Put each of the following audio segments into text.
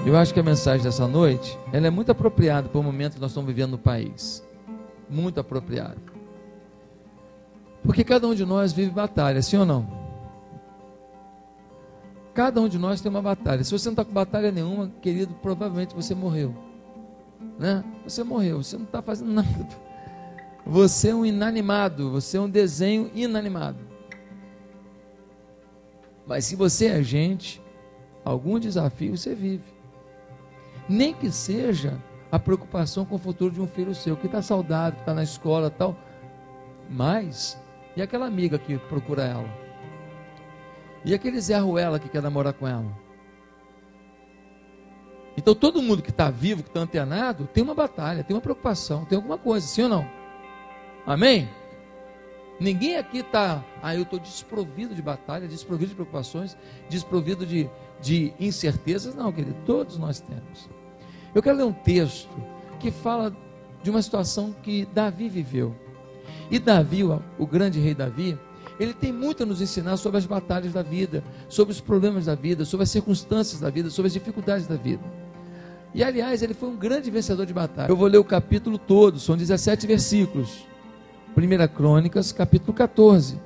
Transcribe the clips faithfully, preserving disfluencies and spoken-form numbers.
Eu acho que a mensagem dessa noite, ela é muito apropriada para o momento que nós estamos vivendo no país. Muito apropriada. Porque cada um de nós vive batalha, sim ou não? Cada um de nós tem uma batalha. Se você não está com batalha nenhuma, querido, provavelmente você morreu. Né? Você morreu, você não está fazendo nada. Você é um inanimado, você é um desenho inanimado. Mas se você é gente, algum desafio você vive. Nem que seja a preocupação com o futuro de um filho seu, que está saudável, que está na escola e tal. Mas, e aquela amiga que procura ela? E aquele Zé Ruela que quer namorar com ela? Então todo mundo que está vivo, que está antenado, tem uma batalha, tem uma preocupação, tem alguma coisa, sim ou não? Amém? Ninguém aqui está, ah, eu estou desprovido de batalha, desprovido de preocupações, desprovido de, de incertezas. Não, querido, todos nós temos. Eu quero ler um texto que fala de uma situação que Davi viveu. E Davi, o, o grande rei Davi, ele tem muito a nos ensinar sobre as batalhas da vida, sobre os problemas da vida, sobre as circunstâncias da vida, sobre as dificuldades da vida. E aliás, ele foi um grande vencedor de batalha. Eu vou ler o capítulo todo, são dezessete versículos. Primeira Crônicas, capítulo quatorze.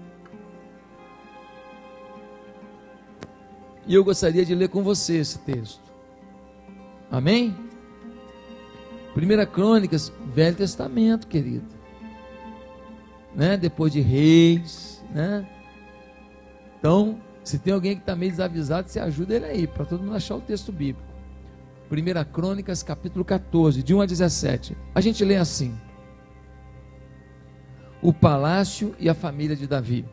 E eu gostaria de ler com você esse texto. Amém? Primeira Crônicas, Velho Testamento, querido. Né? Depois de Reis, né? Então, se tem alguém que está meio desavisado, você ajuda ele aí, para todo mundo achar o texto bíblico. Primeira Crônicas, capítulo quatorze, de um a dezessete. A gente lê assim: o palácio e a família de Davi.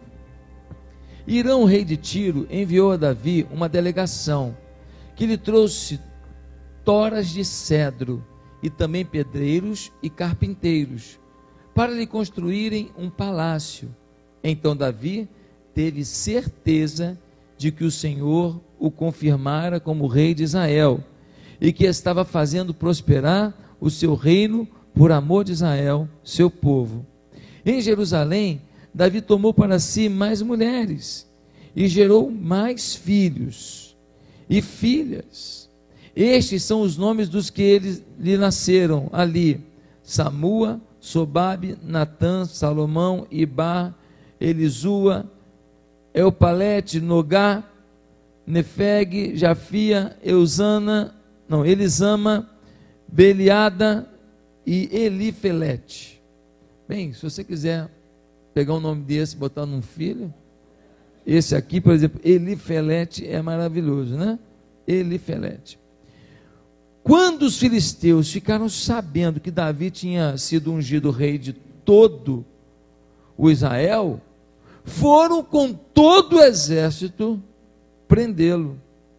Irão, rei de Tiro, enviou a Davi uma delegação, que lhe trouxe toras de cedro, e também pedreiros e carpinteiros, para lhe construírem um palácio. Então Davi teve certeza de que o Senhor o confirmara como rei de Israel, e que estava fazendo prosperar o seu reino por amor de Israel, seu povo. Em Jerusalém, Davi tomou para si mais mulheres, e gerou mais filhos e filhas. Estes são os nomes dos que eles lhe nasceram ali: Samua, Sobabe, Natã, Salomão, Ibar, Elisua, Eupalete, Nogá, Nefeg, Jafia, Eusana, não, Elisama, Beliada e Elifelete. Bem, se você quiser pegar um nome desse e botar num filho, esse aqui, por exemplo, Elifelete, é maravilhoso, né? Elifelete. Quando os filisteus ficaram sabendo que Davi tinha sido ungido rei de todo o Israel, foram com todo o exército prendê-lo.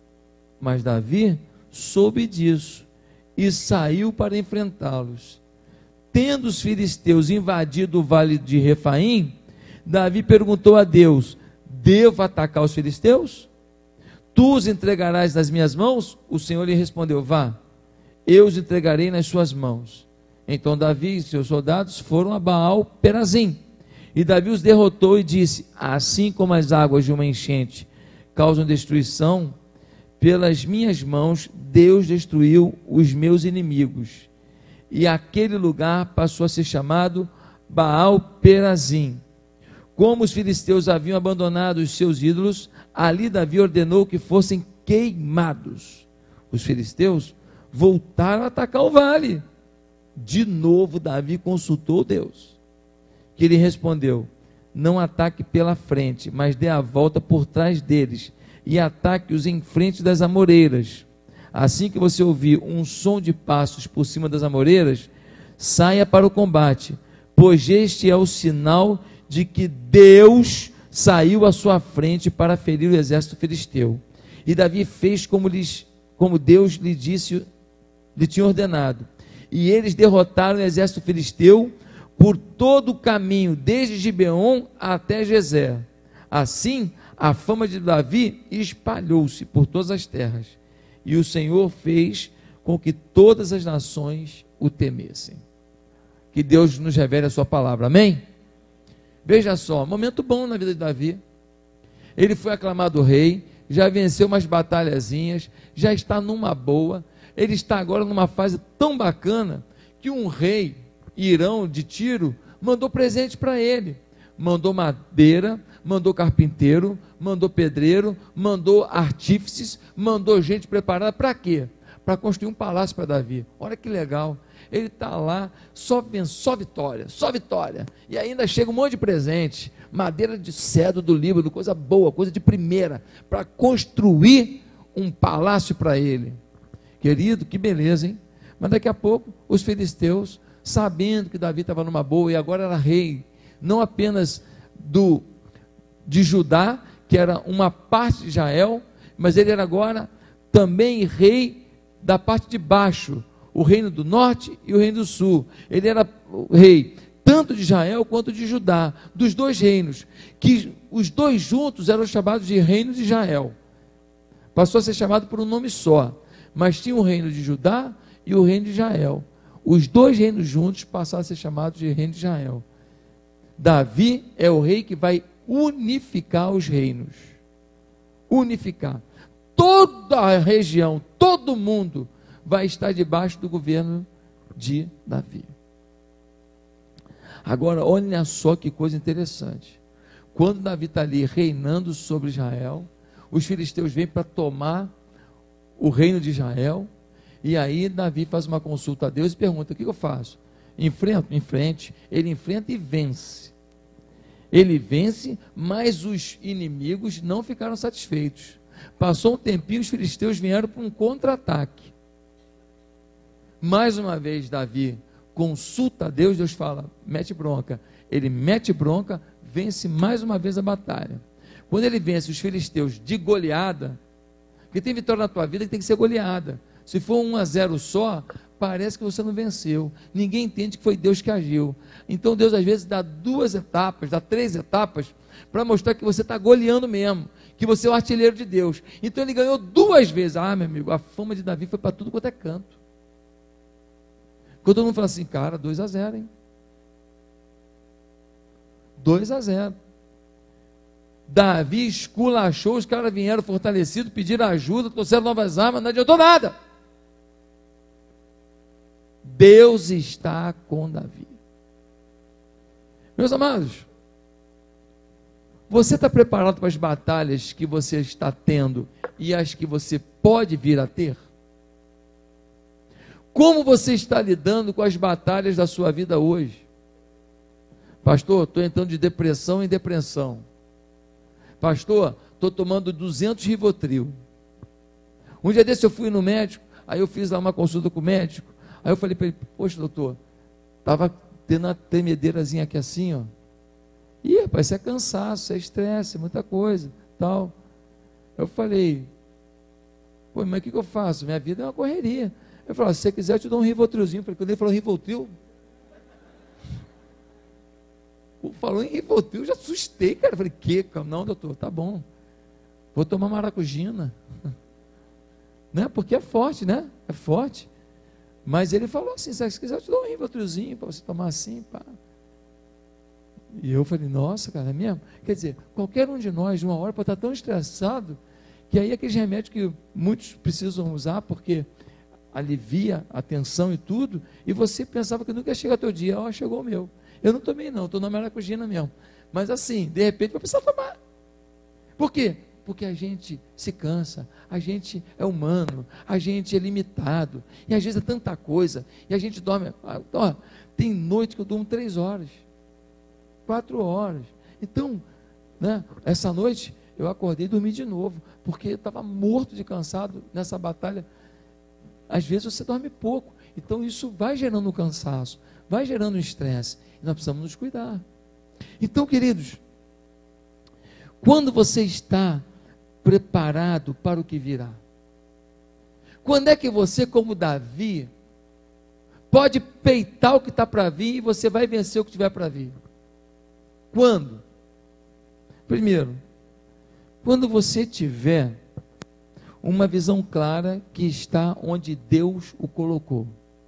Mas Davi soube disso e saiu para enfrentá-los. Tendo os filisteus invadido o vale de Refaim, Davi perguntou a Deus: devo atacar os filisteus? Tu os entregarás nas minhas mãos? O Senhor lhe respondeu: vá, eu os entregarei nas suas mãos. Então Davi e seus soldados foram a Baal Perazim, e Davi os derrotou e disse: assim como as águas de uma enchente causam destruição, pelas minhas mãos Deus destruiu os meus inimigos. E aquele lugar passou a ser chamado Baal Perazim. Como os filisteus haviam abandonado os seus ídolos, ali Davi ordenou que fossem queimados. Os filisteus voltaram a atacar o vale. De novo Davi consultou Deus, que lhe respondeu: não ataque pela frente, mas dê a volta por trás deles, e ataque-os em frente das amoreiras. Assim que você ouvir um som de passos por cima das amoreiras, saia para o combate, pois este é o sinal de que Deus saiu à sua frente para ferir o exército filisteu. E Davi fez como, lhes, como Deus lhe disse, lhe tinha ordenado. E eles derrotaram o exército filisteu por todo o caminho, desde Gibeon até Gezer. Assim, a fama de Davi espalhou-se por todas as terras, e o Senhor fez com que todas as nações o temessem. Que Deus nos revele a sua palavra, amém? Veja só, momento bom na vida de Davi. Ele foi aclamado rei, já venceu umas batalhazinhas, já está numa boa, ele está agora numa fase tão bacana, que um rei, Irão de Tiro, mandou presente para ele, mandou madeira, mandou carpinteiro, mandou pedreiro, mandou artífices, mandou gente preparada para quê? Para construir um palácio para Davi. Olha que legal, ele está lá, só, só vitória, só vitória, e ainda chega um monte de presente, madeira de cedro do Líbano, coisa boa, coisa de primeira, para construir um palácio para ele. Querido, que beleza, hein? Mas daqui a pouco, os filisteus, sabendo que Davi estava numa boa, e agora era rei, não apenas do, de Judá, que era uma parte de Israel, mas ele era agora também rei da parte de baixo, o reino do norte e o reino do sul. Ele era o rei tanto de Israel quanto de Judá, dos dois reinos, que os dois juntos eram chamados de reino de Israel. Passou a ser chamado por um nome só, mas tinha o reino de Judá e o reino de Israel. Os dois reinos juntos passaram a ser chamados de reino de Israel. Davi é o rei que vai unificar os reinos. Unificar. Toda a região, todo mundo vai estar debaixo do governo de Davi. Agora, olha só que coisa interessante. Quando Davi está ali reinando sobre Israel, os filisteus vêm para tomar o reino de Israel, e aí Davi faz uma consulta a Deus e pergunta: o que eu faço? Enfrento? Enfrente. Ele enfrenta e vence. Ele vence, mas os inimigos não ficaram satisfeitos. Passou um tempinho, os filisteus vieram para um contra-ataque. Mais uma vez Davi consulta a Deus, Deus fala, mete bronca. Ele mete bronca, vence mais uma vez a batalha. Quando ele vence os filisteus de goleada, porque tem vitória na tua vida que tem que ser goleada. Se for um a zero só, parece que você não venceu. Ninguém entende que foi Deus que agiu. Então Deus às vezes dá duas etapas, dá três etapas, para mostrar que você está goleando mesmo, que você é o artilheiro de Deus. Então ele ganhou duas vezes. Ah, meu amigo, a fama de Davi foi para tudo quanto é canto. Quando todo mundo fala assim, cara, dois a zero, hein? dois a zero. Davi esculachou, os caras vieram fortalecidos, pediram ajuda, trouxeram novas armas, não adiantou nada. Deus está com Davi. Meus amados, você está preparado para as batalhas que você está tendo e as que você pode vir a ter? Como você está lidando com as batalhas da sua vida hoje? Pastor, estou entrando de depressão em depressão. Pastor, estou tomando duzentos Rivotril. Um dia desse eu fui no médico, aí eu fiz lá uma consulta com o médico, aí eu falei para ele, poxa doutor, estava tendo uma tremedeirazinha aqui assim, ó. Ih, rapaz, isso é cansaço, isso é estresse, muita coisa, tal. Eu falei, pô, mas o que, que eu faço? Minha vida é uma correria. Eu falei, se você quiser eu te dou um Rivotrilzinho. Quando ele falou Rivotril, falou em Rivotril, eu já assustei, cara. Eu falei, que? Não, doutor, tá bom. Vou tomar maracujina. Né? Porque é forte, né? É forte. Mas ele falou assim, se quiser eu te dou um Rivotrilzinho para você tomar assim, pá. E eu falei, nossa, cara, é mesmo? Quer dizer, qualquer um de nós, de uma hora, pode estar tão estressado, que aí aqueles remédios que muitos precisam usar, porque alivia a tensão e tudo, e você pensava que nunca ia chegar teu dia, ó, chegou o meu. Eu não tomei não, estou na maracujina mesmo. Mas assim, de repente vai precisar tomar. Por quê? Porque a gente se cansa, a gente é humano, a gente é limitado, e às vezes é tanta coisa, e a gente dorme, ó, tem noite que eu durmo três horas, quatro horas. Então, né, essa noite eu acordei e dormi de novo, porque eu estava morto de cansado nessa batalha. Às vezes você dorme pouco, então isso vai gerando um cansaço, vai gerando um estresse, e nós precisamos nos cuidar. Então, queridos, quando você está preparado para o que virá? Quando é que você, como Davi, pode peitar o que está para vir e você vai vencer o que tiver para vir? Quando? Primeiro, quando você tiver uma visão clara que está onde Deus o colocou.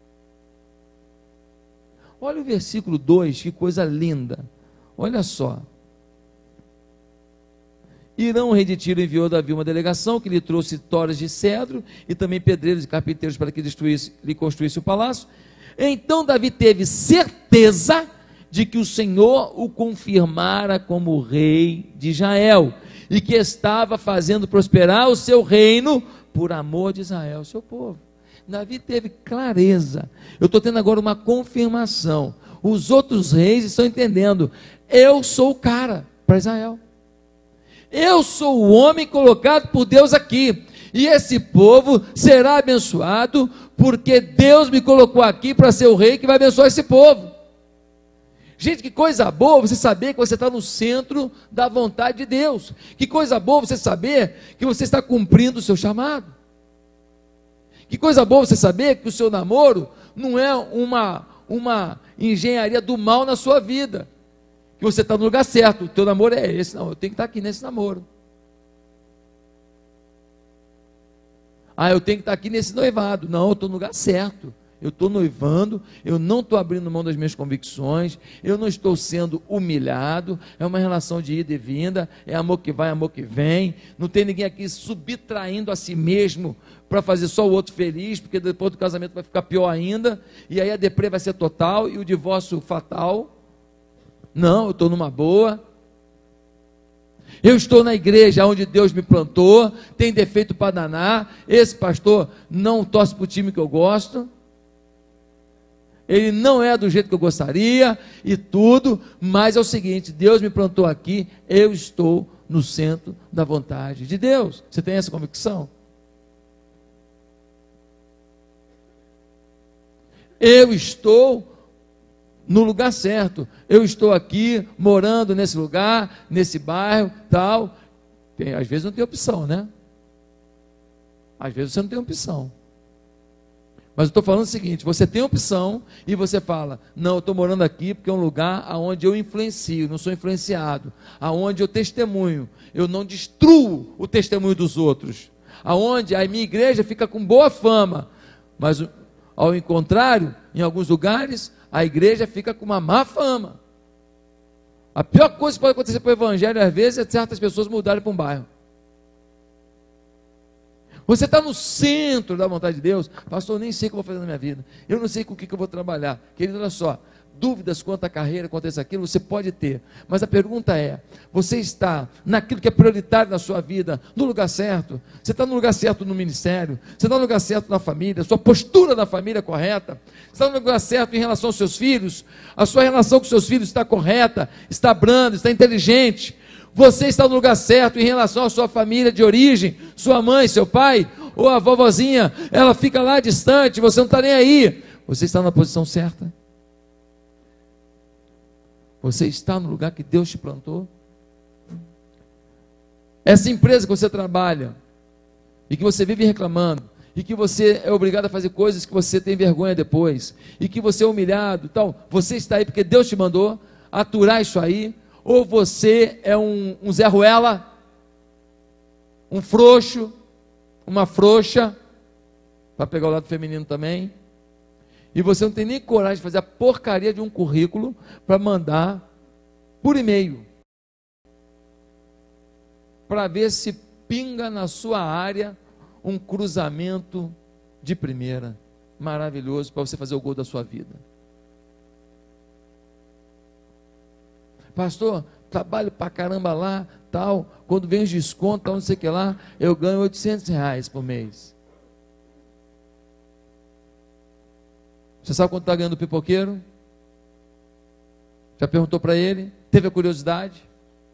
Olha o versículo dois, que coisa linda. Olha só. Irão, rei de Tiro, enviou a Davi uma delegação que lhe trouxe toras de cedro e também pedreiros e carpinteiros para que destruísse, lhe construísse o palácio. Então Davi teve certeza de que o Senhor o confirmara como rei de Israel e que estava fazendo prosperar o seu reino por amor de Israel, seu povo. Davi teve clareza. Eu estou tendo agora uma confirmação. Os outros reis estão entendendo. Eu sou o cara para Israel. Eu sou o homem colocado por Deus aqui. E esse povo será abençoado porque Deus me colocou aqui para ser o rei que vai abençoar esse povo. Gente, que coisa boa você saber que você está no centro da vontade de Deus. Que coisa boa você saber que você está cumprindo o seu chamado. Que coisa boa você saber que o seu namoro não é uma, uma engenharia do mal na sua vida. Que você está no lugar certo, o teu namoro é esse. Não, eu tenho que estar aqui nesse namoro. Ah, eu tenho que estar aqui nesse noivado. Não, eu estou no lugar certo. Eu estou noivando, eu não estou abrindo mão das minhas convicções, eu não estou sendo humilhado, é uma relação de ida e vinda, é amor que vai, amor que vem, não tem ninguém aqui subtraindo a si mesmo para fazer só o outro feliz, porque depois do casamento vai ficar pior ainda, e aí a deprê vai ser total e o divórcio fatal. Não, eu estou numa boa. Eu estou na igreja onde Deus me plantou, tem defeito para danar, esse pastor não torce para o time que eu gosto, ele não é do jeito que eu gostaria e tudo, mas é o seguinte, Deus me plantou aqui, eu estou no centro da vontade de Deus. Você tem essa convicção? Eu estou no lugar certo, eu estou aqui, morando nesse lugar, nesse bairro, tal. Tem, às vezes não tem opção, né? Às vezes você não tem opção. Mas eu estou falando o seguinte, você tem opção e você fala, não, eu estou morando aqui porque é um lugar onde eu influencio, não sou influenciado, aonde eu testemunho, eu não destruo o testemunho dos outros, aonde a minha igreja fica com boa fama, mas ao contrário, em alguns lugares, a igreja fica com uma má fama. A pior coisa que pode acontecer para o evangelho, às vezes, é certas pessoas mudarem para um bairro. Você está no centro da vontade de Deus. Pastor, eu nem sei o que eu vou fazer na minha vida. Eu não sei com o que eu vou trabalhar. Querido, olha só. Dúvidas quanto à carreira, quanto a isso, aquilo, você pode ter. Mas a pergunta é, você está naquilo que é prioritário na sua vida, no lugar certo? Você está no lugar certo no ministério? Você está no lugar certo na família? Sua postura na família é correta? Você está no lugar certo em relação aos seus filhos? A sua relação com seus filhos está correta? Está branda? Está inteligente? Você está no lugar certo em relação à sua família de origem, sua mãe, seu pai, ou a vovozinha, ela fica lá distante, você não está nem aí. Você está na posição certa? Você está no lugar que Deus te plantou? Essa empresa que você trabalha, e que você vive reclamando, e que você é obrigado a fazer coisas que você tem vergonha depois, e que você é humilhado, tal, você está aí porque Deus te mandou aturar isso aí? Ou você é um, um Zé Ruela, um frouxo, uma frouxa, para pegar o lado feminino também, e você não tem nem coragem de fazer a porcaria de um currículo para mandar por e-mail, para ver se pinga na sua área um cruzamento de primeira, maravilhoso, para você fazer o gol da sua vida. Pastor, trabalho pra caramba lá, tal, quando vem os descontos, tal, não sei o que lá, eu ganho oitocentos reais por mês. Você sabe quanto está ganhando o pipoqueiro? Já perguntou para ele? Teve a curiosidade?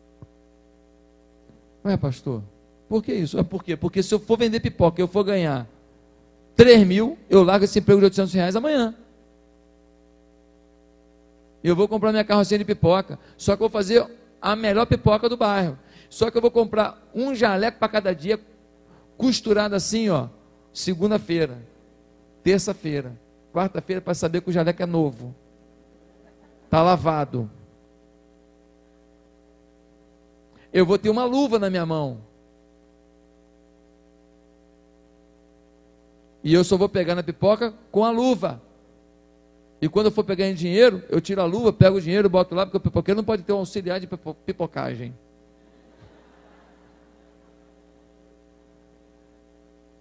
Ué, pastor, por que isso? É por quê? Porque se eu for vender pipoca e eu for ganhar três mil, eu largo esse emprego de oitocentos reais amanhã. Eu vou comprar minha carrocinha de pipoca, só que eu vou fazer a melhor pipoca do bairro. Só que eu vou comprar um jaleco para cada dia, costurado assim, ó, segunda-feira, terça-feira, quarta-feira, para saber que o jaleco é novo, está lavado. Eu vou ter uma luva na minha mão, e eu só vou pegar na pipoca com a luva. E quando eu for pegar em dinheiro, eu tiro a luva, pego o dinheiro, boto lá, porque o pipoqueiro não pode ter um auxiliar de pipocagem.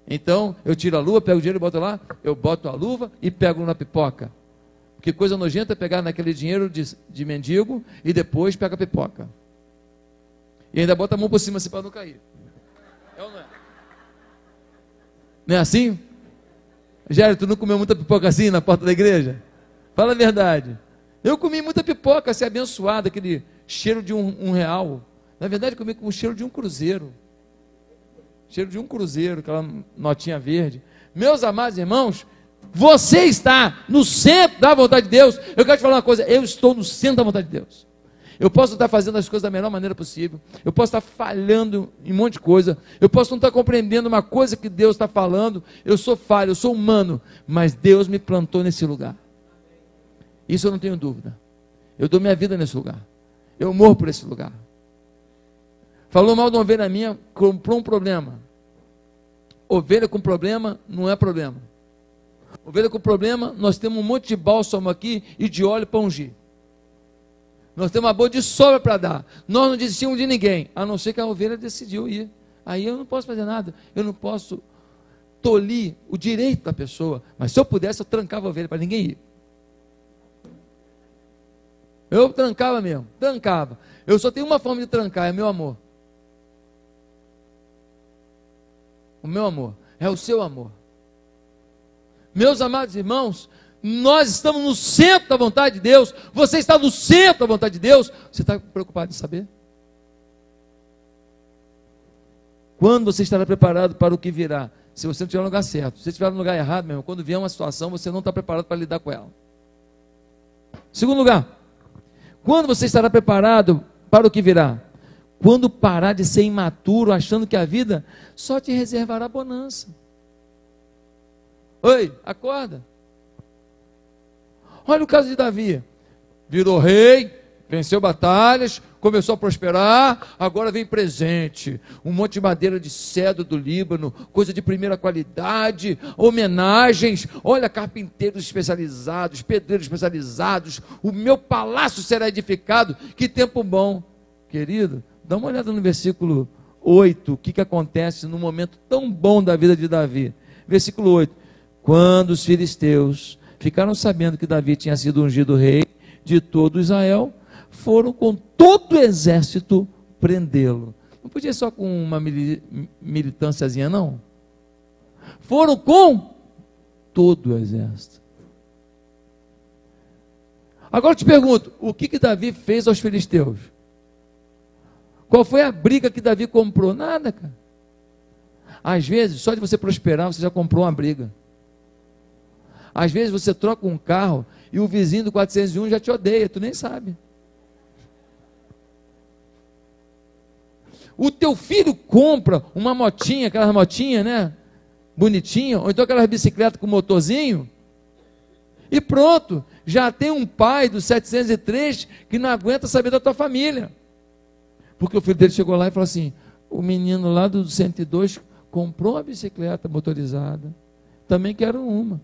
Então, eu tiro a luva, pego o dinheiro e boto lá, eu boto a luva e pego na pipoca. Porque coisa nojenta é pegar naquele dinheiro de, de mendigo e depois pega a pipoca. E ainda bota a mão por cima assim para não cair. É ou não é? Não é assim? Jair, tu não comeu muita pipoca assim na porta da igreja? Fala a verdade. Eu comi muita pipoca, assim, abençoada, aquele cheiro de um, um real. Na verdade, eu comi com o cheiro de um cruzeiro. Cheiro de um cruzeiro, aquela notinha verde. Meus amados irmãos, você está no centro da vontade de Deus. Eu quero te falar uma coisa, eu estou no centro da vontade de Deus. Eu posso estar fazendo as coisas da melhor maneira possível, eu posso estar falhando em um monte de coisa, eu posso não estar compreendendo uma coisa que Deus está falando, eu sou falho, eu sou humano, mas Deus me plantou nesse lugar. Isso eu não tenho dúvida. Eu dou minha vida nesse lugar. Eu morro por esse lugar. Falou mal de uma ovelha minha, comprou um problema. Ovelha com problema não é problema. Ovelha com problema, nós temos um monte de bálsamo aqui e de óleo para ungir. Nós temos uma boa de sobra para dar. Nós não desistimos de ninguém, a não ser que a ovelha decidiu ir. Aí eu não posso fazer nada. Eu não posso tolir o direito da pessoa. Mas se eu pudesse, eu trancava a ovelha para ninguém ir. Eu trancava mesmo, trancava. Eu só tenho uma forma de trancar, é meu amor. O meu amor, é o seu amor. Meus amados irmãos, nós estamos no centro da vontade de Deus. Você está no centro da vontade de Deus. Você está preocupado em saber? Quando você estará preparado para o que virá? Se você não estiver no lugar certo. Se você estiver no lugar errado, meu irmão, quando vier uma situação, você não está preparado para lidar com ela. Segundo lugar, quando você estará preparado para o que virá? Quando parar de ser imaturo, achando que a vida só te reservará bonança. Oi, acorda. Olha o caso de Davi. Virou rei, venceu batalhas, começou a prosperar, agora vem presente. Um monte de madeira de cedro do Líbano, coisa de primeira qualidade, homenagens. Olha, carpinteiros especializados, pedreiros especializados. O meu palácio será edificado. Que tempo bom. Querido, dá uma olhada no versículo oito, o que, que acontece no momento tão bom da vida de Davi. Versículo oito. Quando os filisteus ficaram sabendo que Davi tinha sido ungido rei de todo Israel, foram com todo o exército prendê-lo. Não podia ser só com uma militânciazinha, não? Foram com todo o exército. Agora eu te pergunto, o que que Davi fez aos filisteus? Qual foi a briga que Davi comprou? Nada, cara. Às vezes, só de você prosperar, você já comprou uma briga. Às vezes você troca um carro e o vizinho do quatrocentos e um já te odeia, tu nem sabe. O teu filho compra uma motinha, aquelas motinhas, né? Bonitinha, ou então aquelas bicicletas com motorzinho, e pronto, já tem um pai do setecentos e três que não aguenta saber da tua família. Porque o filho dele chegou lá e falou assim: o menino lá do cento e dois comprou uma bicicleta motorizada, também quero uma.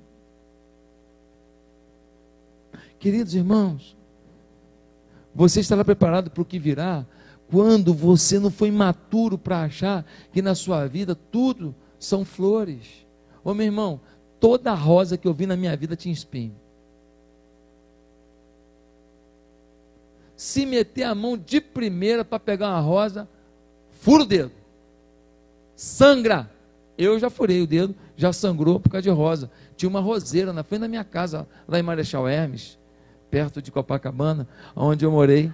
Queridos irmãos, você estará preparado para o que virá quando você não foi imaturo para achar que na sua vida tudo são flores. Ô meu irmão, toda rosa que eu vi na minha vida tinha espinho. Se meter a mão de primeira para pegar uma rosa, fura o dedo, sangra. Eu já furei o dedo, já sangrou por causa de rosa. Tinha uma roseira na frente da minha casa, lá em Marechal Hermes, perto de Copacabana, onde eu morei.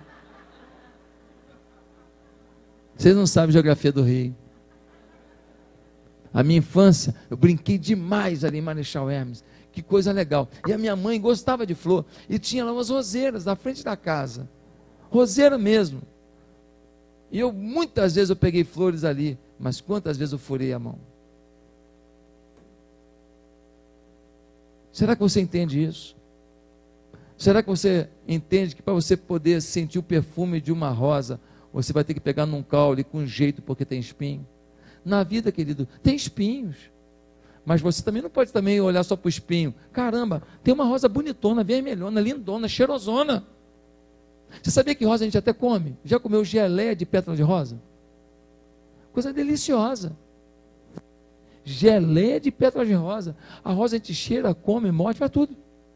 Vocês não sabem a geografia do Rio. A minha infância, eu brinquei demais ali em Marechal Hermes. Que coisa legal. E a minha mãe gostava de flor. E tinha lá umas roseiras na frente da casa. Roseira mesmo. E eu, muitas vezes eu peguei flores ali. Mas quantas vezes eu furei a mão? Será que você entende isso? Será que você entende que para você poder sentir o perfume de uma rosa, você vai ter que pegar num caule com jeito porque tem espinho? Na vida, querido, tem espinhos. Mas você também não pode também olhar só para o espinho. Caramba, tem uma rosa bonitona, vermelhona, lindona, cheirosona. Você sabia que rosa a gente até come? Já comeu geleia de pétala de rosa? Coisa deliciosa. geleia de pétalas de rosa. A rosa a gente cheira, come, morde, faz tudo.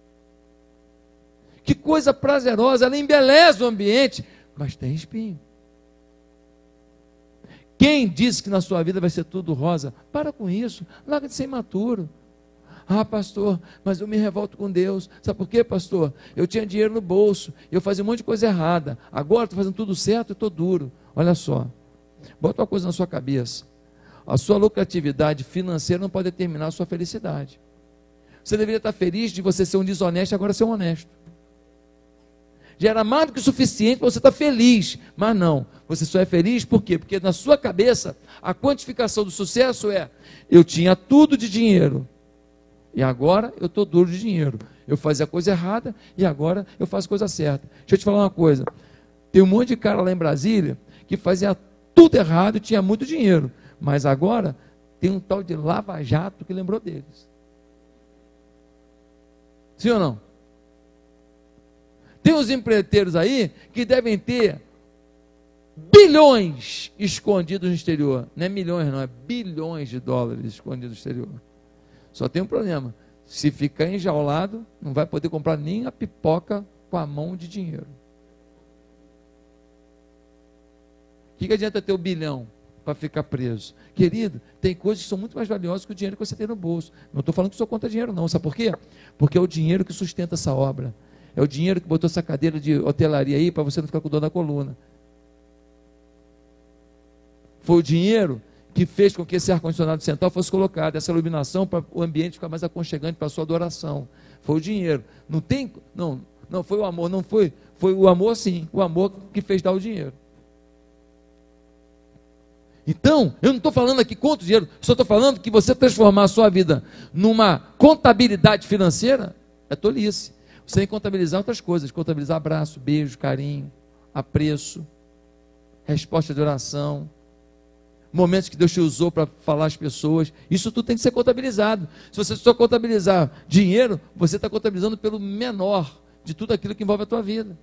Que coisa prazerosa, ela embeleza o ambiente, mas tem espinho. Quem disse que na sua vida vai ser tudo rosa? Para com isso, larga de ser imaturo. Ah, pastor, mas eu me revolto com Deus. Sabe por quê, pastor? Eu tinha dinheiro no bolso, eu fazia um monte de coisa errada. Agora estou fazendo tudo certo e estou duro. Olha só, bota uma coisa na sua cabeça. A sua lucratividade financeira não pode determinar a sua felicidade. Você deveria estar feliz de você ser um desonesto e agora ser um honesto. Já era mais do que suficiente para você estar feliz, mas não, você só é feliz por quê? Porque na sua cabeça, a quantificação do sucesso é, eu tinha tudo de dinheiro, e agora eu estou duro de dinheiro, eu fazia a coisa errada, e agora eu faço a coisa certa. Deixa eu te falar uma coisa, tem um monte de cara lá em Brasília, que fazia tudo errado e tinha muito dinheiro, mas agora tem um tal de Lava Jato que lembrou deles. Sim ou não? Tem uns empreiteiros aí que devem ter bilhões escondidos no exterior. Não é milhões não, é bilhões de dólares escondidos no exterior. Só tem um problema. Se ficar enjaulado, não vai poder comprar nem a pipoca com a mão de dinheiro. O que, que adianta ter o bilhão para ficar preso? Querido, tem coisas que são muito mais valiosas que o dinheiro que você tem no bolso. Não estou falando que só conta dinheiro não. Sabe por quê? Porque é o dinheiro que sustenta essa obra. É o dinheiro que botou essa cadeira de hotelaria aí para você não ficar com dor na coluna. Foi o dinheiro que fez com que esse ar-condicionado central fosse colocado, essa iluminação para o ambiente ficar mais aconchegante para a sua adoração. Foi o dinheiro. Não tem, não, não foi o amor, não foi, foi o amor sim, o amor que fez dar o dinheiro. Então, eu não estou falando aqui quanto dinheiro, só estou falando que você transformar a sua vida numa contabilidade financeira é tolice. Você tem que contabilizar outras coisas, contabilizar abraço, beijo, carinho, apreço, resposta de oração, momentos que Deus te usou para falar às pessoas, isso tudo tem que ser contabilizado. Se você só contabilizar dinheiro, você está contabilizando pelo menor de tudo aquilo que envolve a tua vida.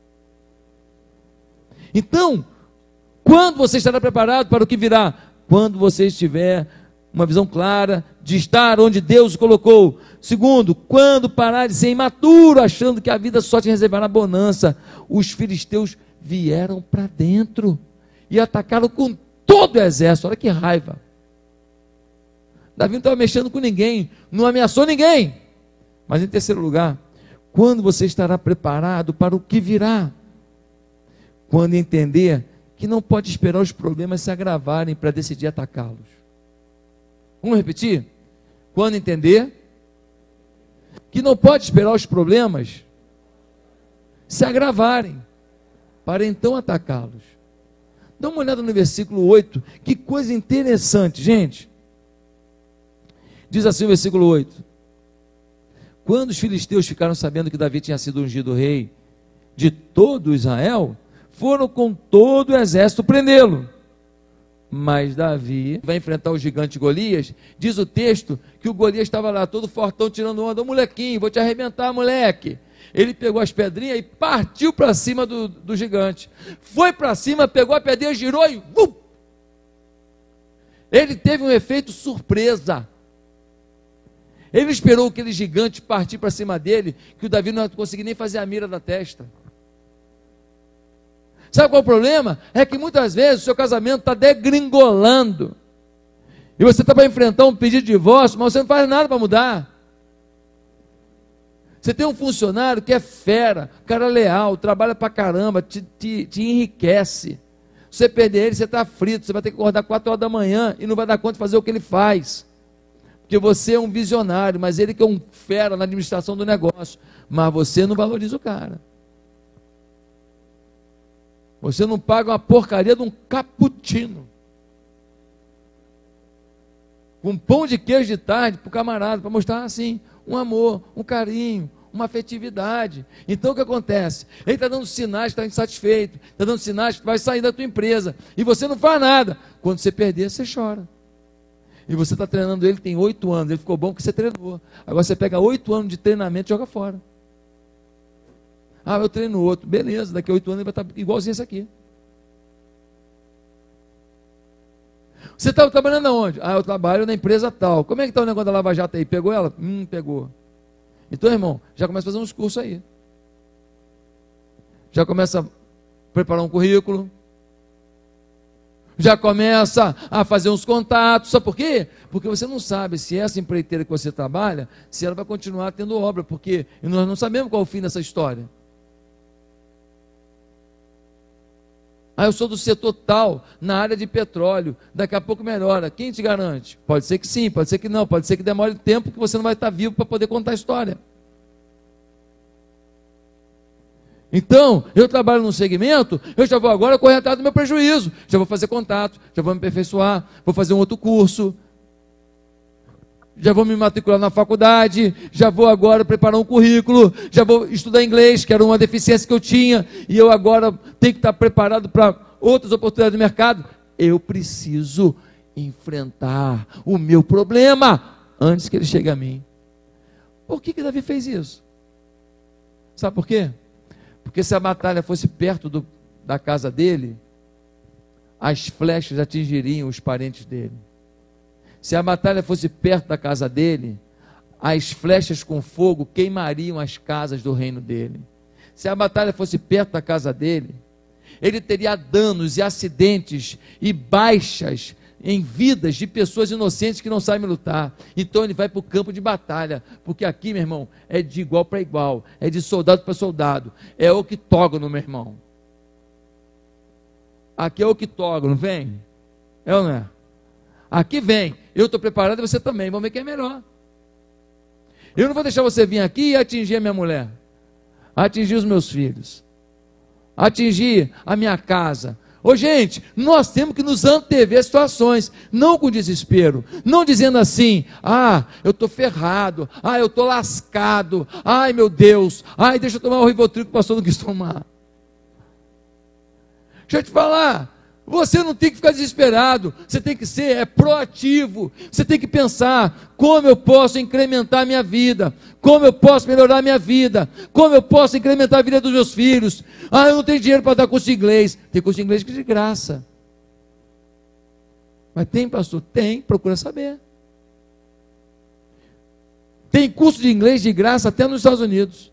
Então, quando você estará preparado para o que virá? Quando você estiver uma visão clara de estar onde Deus o colocou. Segundo, quando parar de ser imaturo, achando que a vida só te reservará bonança. Os filisteus vieram para dentro e atacaram com todo o exército. Olha que raiva. Davi não estava mexendo com ninguém, não ameaçou ninguém. Mas em terceiro lugar, quando você estará preparado para o que virá? Quando entender que não pode esperar os problemas se agravarem para decidir atacá-los. Vamos repetir? Quando entender que não pode esperar os problemas se agravarem para então atacá-los. Dá uma olhada no versículo oito, que coisa interessante, gente. Diz assim o versículo oito: quando os filisteus ficaram sabendo que Davi tinha sido ungido rei de todo Israel, foram com todo o exército prendê-lo. Mas Davi vai enfrentar o gigante Golias. Diz o texto que o Golias estava lá todo fortão tirando onda. Ô molequinho, vou te arrebentar, moleque. Ele pegou as pedrinhas e partiu para cima do, do gigante. Foi para cima, pegou a pedrinha, girou e uh! Ele teve um efeito surpresa. Ele esperou aquele gigante partir para cima dele, que o Davi não conseguia nem fazer a mira da testa. Sabe qual é o problema? É que muitas vezes o seu casamento está degringolando. E você está para enfrentar um pedido de divórcio, mas você não faz nada para mudar. Você tem um funcionário que é fera, cara leal, trabalha para caramba, te, te, te enriquece. Se você perder ele, você está frito, você vai ter que acordar quatro horas da manhã e não vai dar conta de fazer o que ele faz. Porque você é um visionário, mas ele que é um fera na administração do negócio. Mas você não valoriza o cara. Você não paga uma porcaria de um cappuccino. Um pão de queijo de tarde para o camarada, para mostrar assim, um amor, um carinho, uma afetividade. Então o que acontece? Ele está dando sinais que está insatisfeito, está dando sinais que vai sair da tua empresa, e você não faz nada. Quando você perder, você chora. E você está treinando ele, tem oito anos, ele ficou bom porque você treinou. Agora você pega oito anos de treinamento e joga fora. Ah, eu treino outro. Beleza, daqui a oito anos ele vai estar igualzinho esse aqui. Você estava trabalhando aonde? Ah, eu trabalho na empresa tal. Como é que está o negócio da Lava Jato aí? Pegou ela? Hum, pegou. Então, irmão, já começa a fazer uns cursos aí. Já começa a preparar um currículo. Já começa a fazer uns contatos. Sabe por quê? Porque você não sabe se essa empreiteira que você trabalha, se ela vai continuar tendo obra, porque nós não sabemos qual é o fim dessa história. Ah, eu sou do setor tal, na área de petróleo, daqui a pouco melhora. Quem te garante? Pode ser que sim, pode ser que não, pode ser que demore tempo que você não vai estar vivo para poder contar a história. Então, eu trabalho num segmento, eu já vou agora correr atrás do meu prejuízo, já vou fazer contato, já vou me aperfeiçoar, vou fazer um outro curso, já vou me matricular na faculdade, já vou agora preparar um currículo, já vou estudar inglês, que era uma deficiência que eu tinha, e eu agora tenho que estar preparado para outras oportunidades de mercado. Eu preciso enfrentar o meu problema antes que ele chegue a mim. Por que que Davi fez isso? Sabe por quê? Porque se a batalha fosse perto do, da casa dele, as flechas atingiriam os parentes dele. Se a batalha fosse perto da casa dele, as flechas com fogo queimariam as casas do reino dele. Se a batalha fosse perto da casa dele, ele teria danos e acidentes e baixas em vidas de pessoas inocentes que não sabem lutar. Então ele vai para o campo de batalha, porque aqui, meu irmão, é de igual para igual, é de soldado para soldado, é octógono, meu irmão. Aqui é octógono, vem? É ou não é? Aqui vem, eu estou preparado e você também, vamos ver quem é melhor. Eu não vou deixar você vir aqui e atingir a minha mulher, atingir os meus filhos, atingir a minha casa. Ô gente, nós temos que nos antever situações, não com desespero, não dizendo assim, ah, eu estou ferrado, ah, eu estou lascado, ai meu Deus, ai deixa eu tomar o Rivotril que o pastor não quis tomar. Deixa eu te falar, você não tem que ficar desesperado, você tem que ser é, proativo, você tem que pensar, como eu posso incrementar a minha vida, como eu posso melhorar a minha vida, como eu posso incrementar a vida dos meus filhos. Ah, eu não tenho dinheiro para dar curso de inglês, tem curso de inglês que é de graça. Mas tem, pastor? Tem, procura saber. Tem curso de inglês de graça até nos Estados Unidos.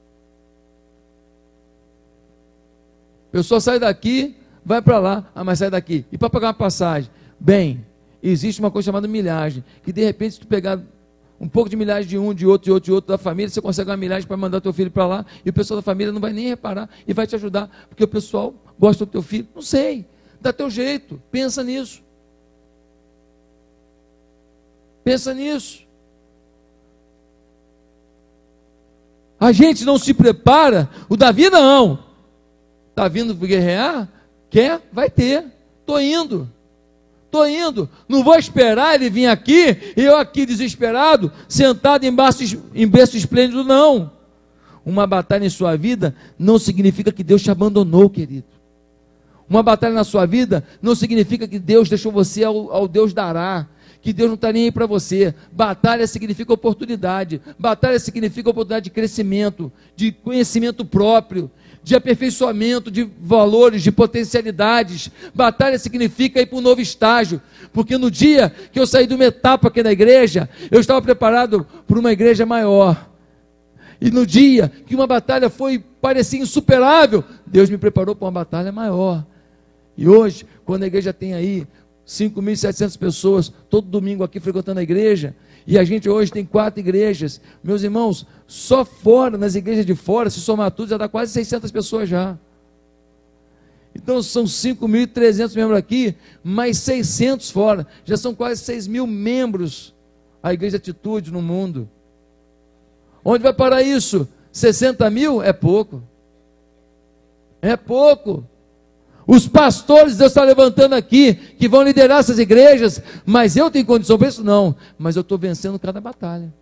A pessoa sai daqui, vai para lá, ah, mas sai daqui. E para pagar uma passagem? Bem, existe uma coisa chamada milhagem, que de repente se tu pegar um pouco de milhagem de um, de outro, de outro, de outro da família, você consegue uma milhagem para mandar teu filho para lá, e o pessoal da família não vai nem reparar, e vai te ajudar, porque o pessoal gosta do teu filho. Não sei, dá teu jeito, pensa nisso. Pensa nisso. A gente não se prepara, o Davi não. Está vindo guerrear? Quer? Vai ter. Estou indo. Estou indo. Não vou esperar ele vir aqui, e eu aqui desesperado, sentado em berço, em berço esplêndido, não. Uma batalha em sua vida não significa que Deus te abandonou, querido. Uma batalha na sua vida não significa que Deus deixou você ao, ao Deus dará, que Deus não está nem aí para você. Batalha significa oportunidade. Batalha significa oportunidade de crescimento, de conhecimento próprio, de aperfeiçoamento de valores, de potencialidades. Batalha significa ir para um novo estágio, porque no dia que eu saí de uma etapa aqui na igreja, eu estava preparado para uma igreja maior, e no dia que uma batalha foi, parecia insuperável, Deus me preparou para uma batalha maior. E hoje, quando a igreja tem aí cinco mil e setecentas pessoas, todo domingo aqui frequentando a igreja, e a gente hoje tem quatro igrejas, meus irmãos, só fora, nas igrejas de fora, se somar tudo, já dá quase seiscentas pessoas já. Então são cinco mil e trezentos membros aqui, mais seiscentos fora, já são quase seis mil membros a igreja Atitude no mundo. Onde vai parar isso? sessenta mil? É pouco. É pouco. Os pastores Deus está levantando aqui, que vão liderar essas igrejas, mas eu tenho condição para isso? Não, mas eu estou vencendo cada batalha.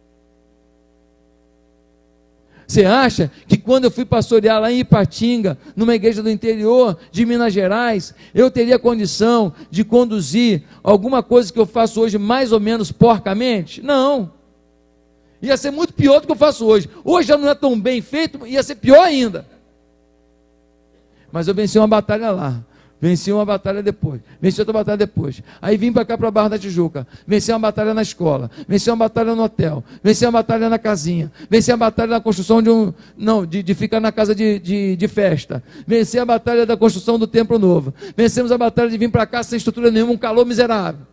Você acha que quando eu fui pastorear lá em Ipatinga, numa igreja do interior de Minas Gerais, eu teria condição de conduzir alguma coisa que eu faço hoje mais ou menos porcamente? Não. Ia ser muito pior do que eu faço hoje. Hoje já não é tão bem feito, ia ser pior ainda. Mas eu venci uma batalha lá, Venci uma batalha depois, venci outra batalha depois. Aí vim para cá, para a Barra da Tijuca. Venci uma batalha na escola, venci uma batalha no hotel, venci uma batalha na casinha, venci a batalha na construção de um. Não, de, de ficar na casa de, de, de festa. Venci a batalha da construção do templo novo. Vencemos a batalha de vir para cá sem estrutura nenhuma, um calor miserável.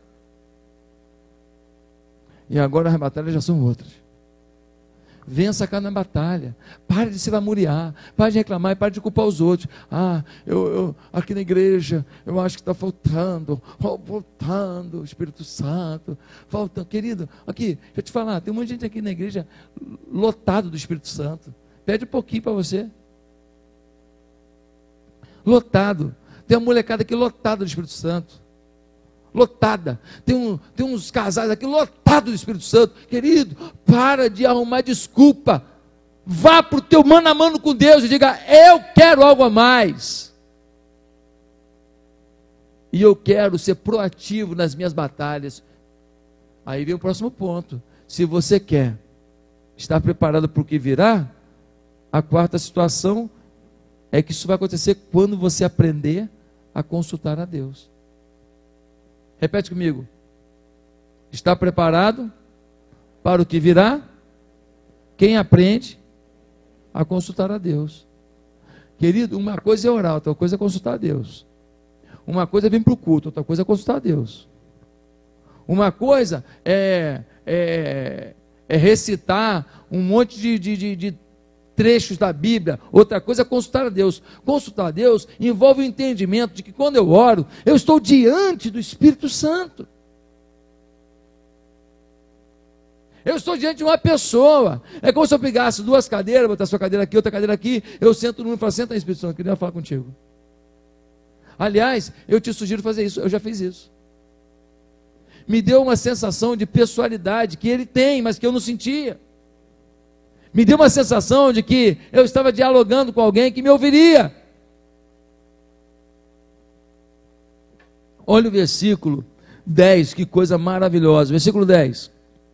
E agora as batalhas já são outras. Vença cada batalha. Pare de se lamuriar. Pare de reclamar e pare de culpar os outros. Ah, eu, eu aqui na igreja, eu acho que está faltando. Faltando o Espírito Santo. Faltando. Querido, aqui, deixa eu te falar. Tem um monte de gente aqui na igreja lotado do Espírito Santo. Pede um pouquinho para você. Lotado. Tem uma molecada aqui lotada do Espírito Santo. Lotada, tem, um, tem uns casais aqui lotados do Espírito Santo. Querido, para de arrumar desculpa, vá para o teu mano a mano com Deus e diga: eu quero algo a mais, e eu quero ser proativo nas minhas batalhas. Aí vem o próximo ponto: se você quer estar preparado para o que virá, a quarta situação é que isso vai acontecer quando você aprender a consultar a Deus. Repete comigo. Está preparado para o que virá? Quem aprende a consultar a Deus. Querido, uma coisa é orar, outra coisa é consultar a Deus. Uma coisa é vir para o culto, outra coisa é consultar a Deus. Uma coisa é, é, é recitar um monte de, de, de, de trechos da Bíblia, outra coisa é consultar a Deus. Consultar a Deus envolve o entendimento de que quando eu oro, eu estou diante do Espírito Santo. Eu estou diante de uma pessoa. É como se eu pegasse duas cadeiras, botar sua cadeira aqui, outra cadeira aqui, eu sento no mundo e falo: senta aí, Espírito Santo, eu queria falar contigo. Aliás, eu te sugiro fazer isso, eu já fiz isso. Me deu uma sensação de pessoalidade que ele tem, mas que eu não sentia. Me deu uma sensação de que eu estava dialogando com alguém que me ouviria. Olha o versículo dez, que coisa maravilhosa. Versículo dez.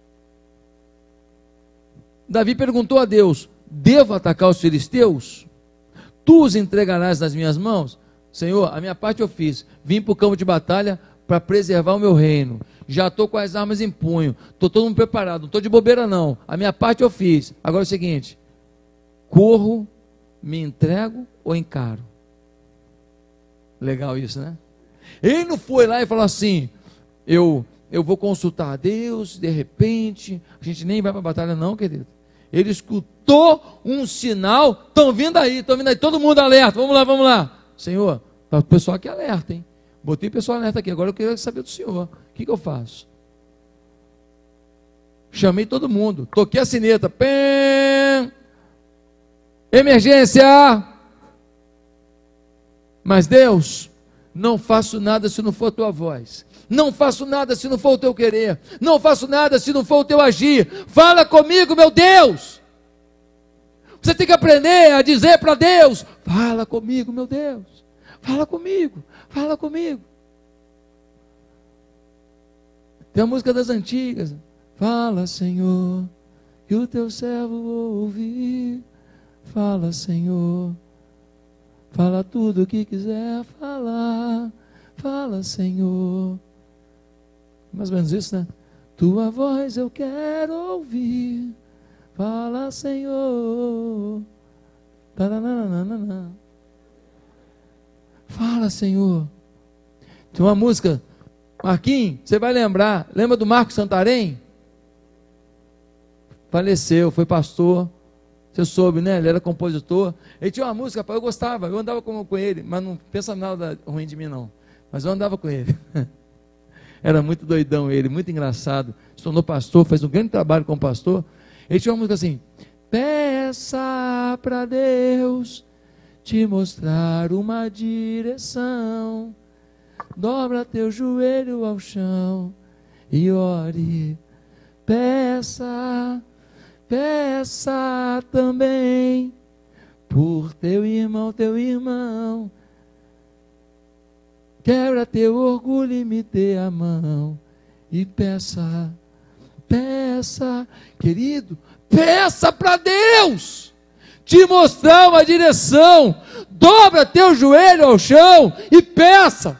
Davi perguntou a Deus: devo atacar os filisteus? Tu os entregarás nas minhas mãos? Senhor, a minha parte eu fiz. Vim para o campo de batalha para preservar o meu reino. Já estou com as armas em punho, estou todo mundo preparado, não estou de bobeira não, a minha parte eu fiz. Agora é o seguinte: corro, me entrego ou encaro? Legal isso, né? Ele não foi lá e falou assim: eu, eu vou consultar a Deus, de repente, a gente nem vai para a batalha não, querido. Ele escutou um sinal: estão vindo aí, estão vindo aí, todo mundo alerta, vamos lá, vamos lá. Senhor, está o pessoal aqui alerta, hein? Botei o pessoal alerta aqui, agora eu queria saber do senhor, o que, que eu faço? Chamei todo mundo, toquei a sineta, pém, emergência. Mas Deus, não faço nada se não for a tua voz, não faço nada se não for o teu querer, não faço nada se não for o teu agir. Fala comigo, meu Deus. Você tem que aprender a dizer para Deus: fala comigo, meu Deus. Fala comigo, fala comigo. Tem a música das antigas: fala, Senhor, que o teu servo ouve. Fala, Senhor, fala tudo o que quiser falar. Fala, Senhor. Mais ou menos isso, né? Tua voz eu quero ouvir. Fala, Senhor. Taranana. Fala, Senhor. Tem uma música, Marquinhos, você vai lembrar, lembra do Marcos Santarém? Faleceu, foi pastor, você soube, né? Ele era compositor. Ele tinha uma música, eu gostava, eu andava com, com ele, mas não pensa nada ruim de mim não, mas eu andava com ele. Era muito doidão ele, muito engraçado, se tornou pastor, fez um grande trabalho como pastor. Ele tinha uma música assim: peça para Deus te mostrar uma direção, dobra teu joelho ao chão e ore. Peça, peça também por teu irmão, teu irmão. Quebra teu orgulho e me dê a mão. E peça, peça, querido, peça para Deus. te mostrar uma direção. Dobra teu joelho ao chão e peça.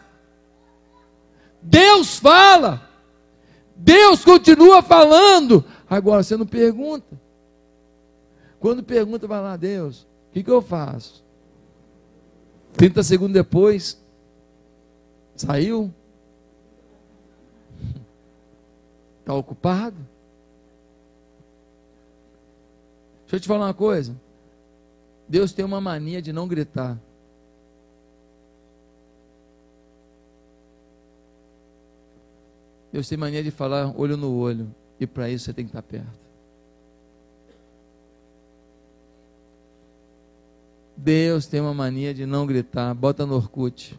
Deus fala. Deus continua falando. Agora você não pergunta. Quando pergunta, vai lá, Deus, o que, que eu faço? trinta segundos depois, saiu? Está ocupado? Deixa eu te falar uma coisa. Deus tem uma mania de não gritar. Deus tem mania de falar olho no olho. E para isso você tem que estar perto. Deus tem uma mania de não gritar. Bota no Orkut.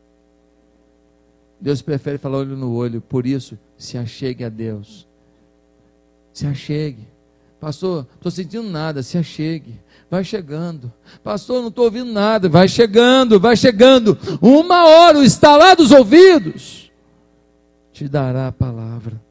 Deus prefere falar olho no olho. Por isso, se achegue a Deus. Se achegue. Pastor, estou sentindo nada. Se achegue. Vai chegando. Pastor, não estou ouvindo nada. Vai chegando, vai chegando. Uma hora o estalar dos ouvidos te dará a palavra.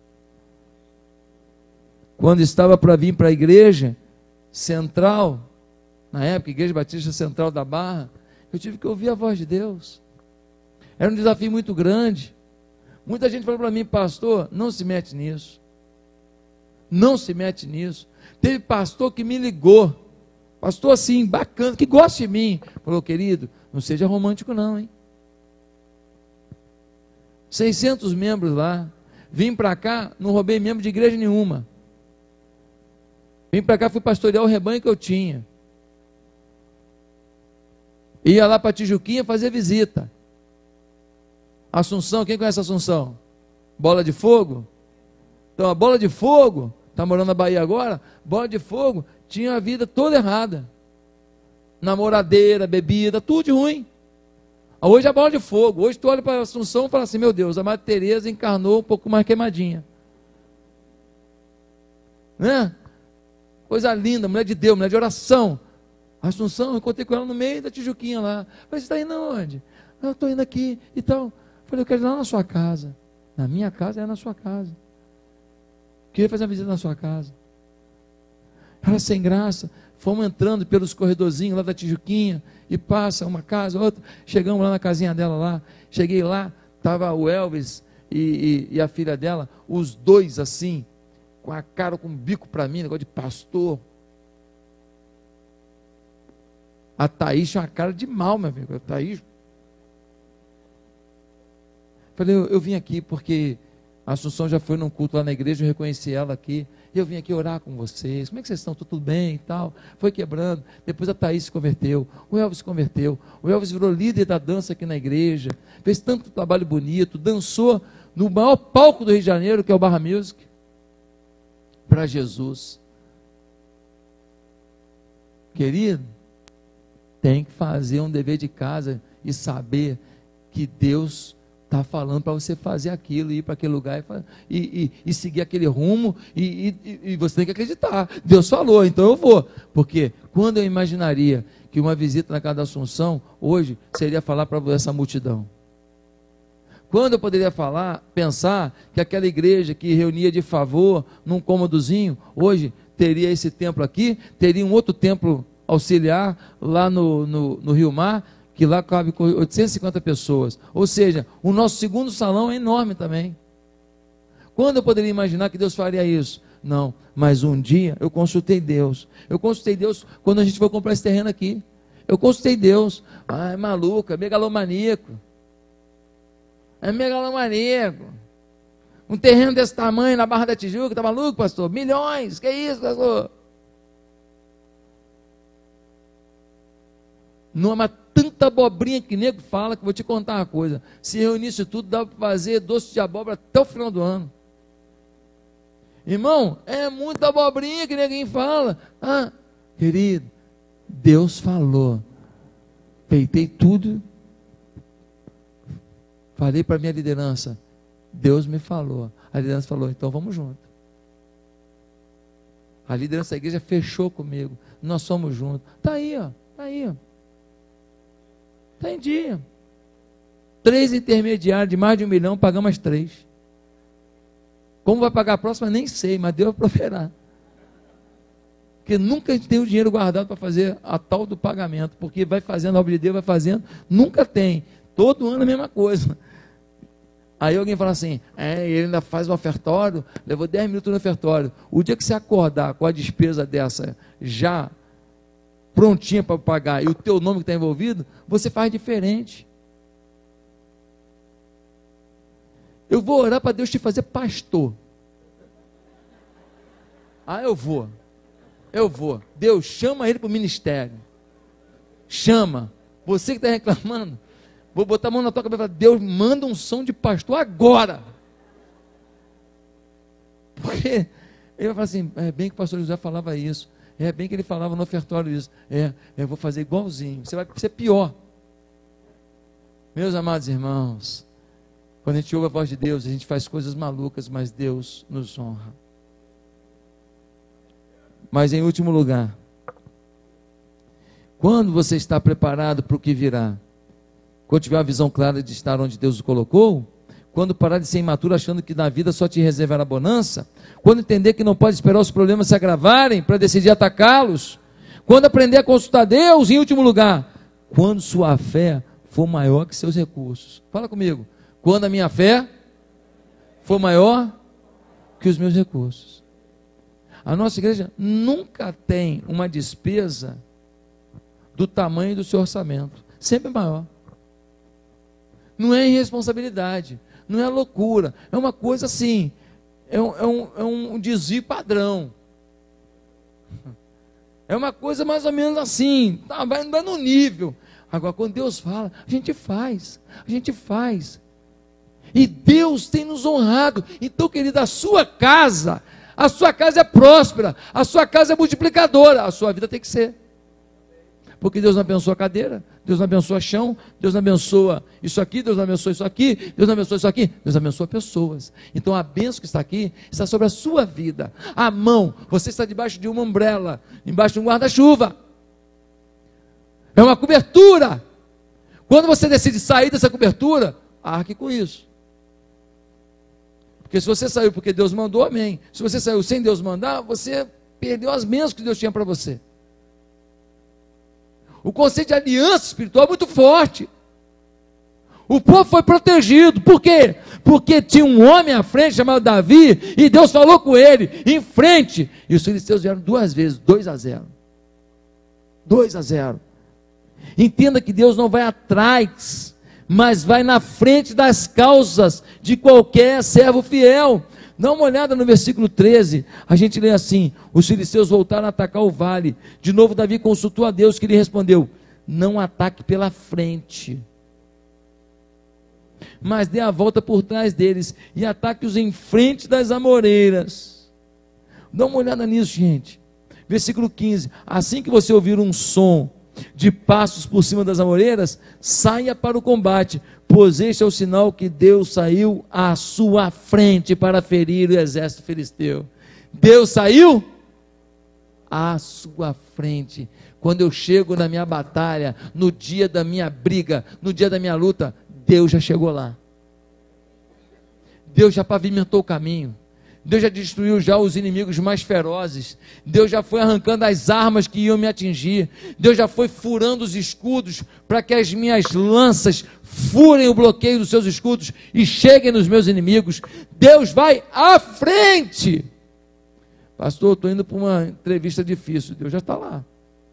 Quando estava para vir para a igreja central, na época, Igreja Batista Central da Barra, eu tive que ouvir a voz de Deus. Era um desafio muito grande. Muita gente falou para mim, pastor, não se mete nisso. Não se mete nisso. Teve pastor que me ligou, pastor assim, bacana, que gosta de mim. Falou, querido, não seja romântico não, hein? seiscentos membros lá. Vim para cá, não roubei membro de igreja nenhuma. Vim para cá, fui pastorear o rebanho que eu tinha. Ia lá para Tijuquinha fazer visita. Assunção, quem conhece Assunção? Bola de Fogo? Então a Bola de Fogo, está morando na Bahia agora, Bola de Fogo tinha a vida toda errada. Namoradeira, bebida, tudo de ruim. Hoje é a Bola de Fogo. Hoje tu olha para Assunção e fala assim, meu Deus, a Madre Teresa encarnou um pouco mais queimadinha. Né? Coisa linda, mulher de Deus, mulher de oração. Assunção, eu encontrei com ela no meio da Tijuquinha lá. Falei, você está indo aonde? Eu estou indo aqui e tal. Falei, eu quero ir lá na sua casa. Na minha casa é na sua casa. Queria fazer uma visita na sua casa. Ela sem graça. Fomos entrando pelos corredorzinhos lá da Tijuquinha. E passa uma casa, outra. Chegamos lá na casinha dela lá. Cheguei lá, estava o Elvis e, e, e a filha dela. Os dois assim, com a cara, com o bico para mim, negócio de pastor. A Thaís tinha uma cara de mal, meu amigo. A Thaís. Falei, eu, eu vim aqui porque a Assunção já foi num culto lá na igreja, eu reconheci ela aqui. E eu vim aqui orar com vocês. Como é que vocês estão? Tudo bem e tal? Foi quebrando. Depois a Thaís se converteu. O Elvis se converteu. O Elvis virou líder da dança aqui na igreja. Fez tanto trabalho bonito. Dançou no maior palco do Rio de Janeiro, que é o Barra Music. Para Jesus. Querido, tem que fazer um dever de casa e saber que Deus está falando para você fazer aquilo, ir para aquele lugar e, e, e seguir aquele rumo, e, e, e você tem que acreditar. Deus falou, então eu vou. Porque quando eu imaginaria que uma visita na casa da Assunção, hoje, seria falar para essa multidão? Quando eu poderia falar, pensar que aquela igreja que reunia de favor num cômodozinho, hoje teria esse templo aqui, teria um outro templo auxiliar lá no, no, no Rio Mar, que lá cabe oitocentas e cinquenta pessoas. Ou seja, o nosso segundo salão é enorme também. Quando eu poderia imaginar que Deus faria isso? Não, mas um dia eu consultei Deus. Eu consultei Deus quando a gente foi comprar esse terreno aqui. Eu consultei Deus. Ah, é maluco, é megalomaníaco. É megalomaníaco. Um terreno desse tamanho na Barra da Tijuca, tá maluco, pastor? Milhões, que isso, pastor? Não, mas tanta abobrinha que nego fala, que vou te contar uma coisa. Se reunisse tudo, dava para fazer doce de abóbora até o final do ano. Irmão, é muita abobrinha que ninguém fala. Ah, querido, Deus falou. Peitei tudo. Falei para a minha liderança. Deus me falou. A liderança falou, então vamos junto. A liderança da igreja fechou comigo. Nós somos juntos. Está aí, ó. Está aí, ó. Está em dia. Três intermediários de mais de um milhão, pagamos as três. Como vai pagar a próxima, nem sei, mas Deus proverá. Porque nunca a gente tem o dinheiro guardado para fazer a tal do pagamento, porque vai fazendo a obra de Deus, vai fazendo, nunca tem. Todo ano a mesma coisa. Aí alguém fala assim, é, ele ainda faz o ofertório, levou dez minutos no ofertório. O dia que você acordar com a despesa dessa já prontinha para pagar e o teu nome que está envolvido, você faz diferente. Eu vou orar para Deus te fazer pastor. Ah, eu vou. Eu vou. Deus, chama ele para o ministério. Chama. Você que está reclamando, vou botar a mão na tua cabeça e falar, Deus, manda um som de pastor agora. Porque ele vai falar assim, é bem que o pastor José falava isso. É bem que ele falava no ofertório isso. É, eu vou fazer igualzinho. Você vai ser pior. Meus amados irmãos, quando a gente ouve a voz de Deus, a gente faz coisas malucas, mas Deus nos honra. Mas em último lugar, quando você está preparado para o que virá, quando tiver a visão clara de estar onde Deus o colocou, quando parar de ser imaturo achando que na vida só te reservará bonança, quando entender que não pode esperar os problemas se agravarem para decidir atacá-los, quando aprender a consultar Deus, em último lugar, quando sua fé for maior que seus recursos. Fala comigo. Quando a minha fé for maior que os meus recursos. A nossa igreja nunca tem uma despesa do tamanho do seu orçamento. Sempre maior. Não é irresponsabilidade, não é loucura, é uma coisa assim, é um, é um, é um desvio padrão. É uma coisa mais ou menos assim, tá, vai, vai no nível. Agora, quando Deus fala, a gente faz, a gente faz. E Deus tem nos honrado. Então, querido, a sua casa, a sua casa é próspera, a sua casa é multiplicadora, a sua vida tem que ser. Porque Deus não abençoa a cadeira, Deus não abençoa chão, Deus não abençoa isso aqui, Deus não abençoa isso aqui, Deus não abençoa isso aqui, Deus abençoa pessoas. Então a bênção que está aqui está sobre a sua vida. A mão, você está debaixo de uma umbrella, embaixo de um guarda-chuva. É uma cobertura. Quando você decide sair dessa cobertura, arque com isso. Porque se você saiu porque Deus mandou, amém. Se você saiu sem Deus mandar, você perdeu as bênçãos que Deus tinha para você. O conceito de aliança espiritual é muito forte. O povo foi protegido. Por quê? Porque tinha um homem à frente chamado Davi, e Deus falou com ele, em frente, e os filisteus vieram duas vezes, dois a zero. dois a zero. Entenda que Deus não vai atrás, mas vai na frente das causas de qualquer servo fiel. Dá uma olhada no versículo treze, a gente lê assim, os filisteus voltaram a atacar o vale, de novo Davi consultou a Deus, que lhe respondeu, não ataque pela frente, mas dê a volta por trás deles, e ataque-os em frente das amoreiras. Dá uma olhada nisso, gente, versículo quinze, assim que você ouvir um som de passos por cima das amoreiras, saia para o combate, pois este é o sinal que Deus saiu à sua frente para ferir o exército filisteu. Deus saiu à sua frente. Quando eu chego na minha batalha, no dia da minha briga, no dia da minha luta, Deus já chegou lá. Deus já pavimentou o caminho. Deus já destruiu já os inimigos mais ferozes. Deus já foi arrancando as armas que iam me atingir. Deus já foi furando os escudos para que as minhas lanças furem o bloqueio dos seus escudos e cheguem nos meus inimigos. Deus vai à frente. Pastor, eu estou indo para uma entrevista difícil. Deus já está lá.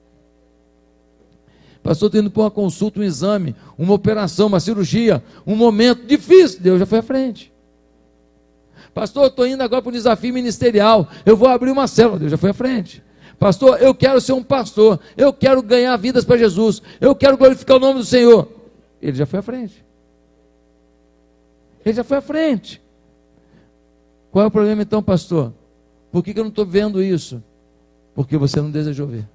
Pastor, estou indo para uma consulta, um exame, uma operação, uma cirurgia, um momento difícil. Deus já foi à frente. Pastor, eu estou indo agora para um desafio ministerial, eu vou abrir uma célula, Deus já foi à frente. Pastor, eu quero ser um pastor, eu quero ganhar vidas para Jesus, eu quero glorificar o nome do Senhor. Ele já foi à frente. Ele já foi à frente. Qual é o problema então, pastor? Por que que eu não estou vendo isso? Porque você não desejou ver.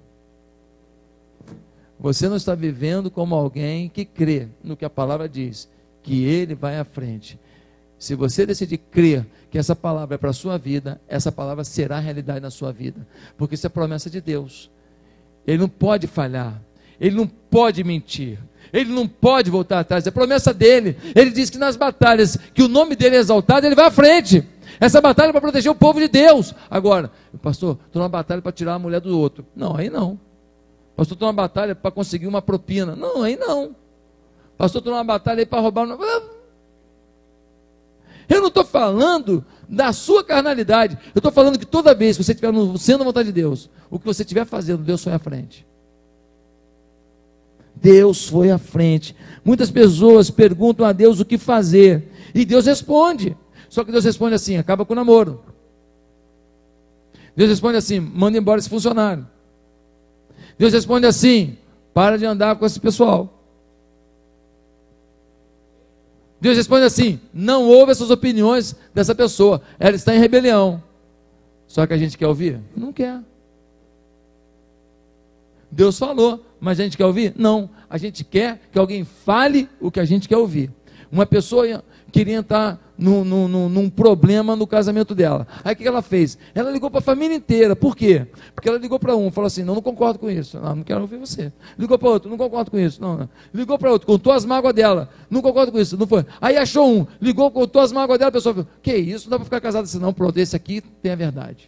Você não está vivendo como alguém que crê no que a palavra diz, que Ele vai à frente. Se você decidir crer que essa palavra é para a sua vida, essa palavra será realidade na sua vida, porque isso é promessa de Deus. Ele não pode falhar, Ele não pode mentir, Ele não pode voltar atrás, é promessa dele. Ele diz que nas batalhas que o nome dele é exaltado, Ele vai à frente. Essa batalha é para proteger o povo de Deus. Agora, pastor, estou numa batalha para tirar a mulher do outro. Não, aí não. Pastor, estou numa batalha para conseguir uma propina. Não, aí não. Pastor, estou numa batalha aí para roubar. Eu não estou falando da sua carnalidade. Eu estou falando que toda vez que você estiver sendo a vontade de Deus, o que você estiver fazendo, Deus foi à frente. Deus foi à frente. Muitas pessoas perguntam a Deus o que fazer. E Deus responde. Só que Deus responde assim: acaba com o namoro. Deus responde assim: manda embora esse funcionário. Deus responde assim: para de andar com esse pessoal. Deus responde assim: não ouve essas opiniões dessa pessoa, ela está em rebelião. Só que a gente quer ouvir? Não quer. Deus falou, mas a gente quer ouvir? Não. A gente quer que alguém fale o que a gente quer ouvir. Uma pessoa queria entrar num, num, num problema no casamento dela. Aí o que ela fez? Ela ligou para a família inteira. Por quê? Porque ela ligou para um, falou assim: não, não concordo com isso. Não, não quero ouvir você. Ligou para outro: não concordo com isso. Não, não. Ligou para outro, contou as mágoas dela. Não concordo com isso. Não foi. Aí achou um, ligou, contou as mágoas dela. A pessoa falou: que isso? Não dá para ficar casado assim. Não, pronto, esse aqui tem a verdade.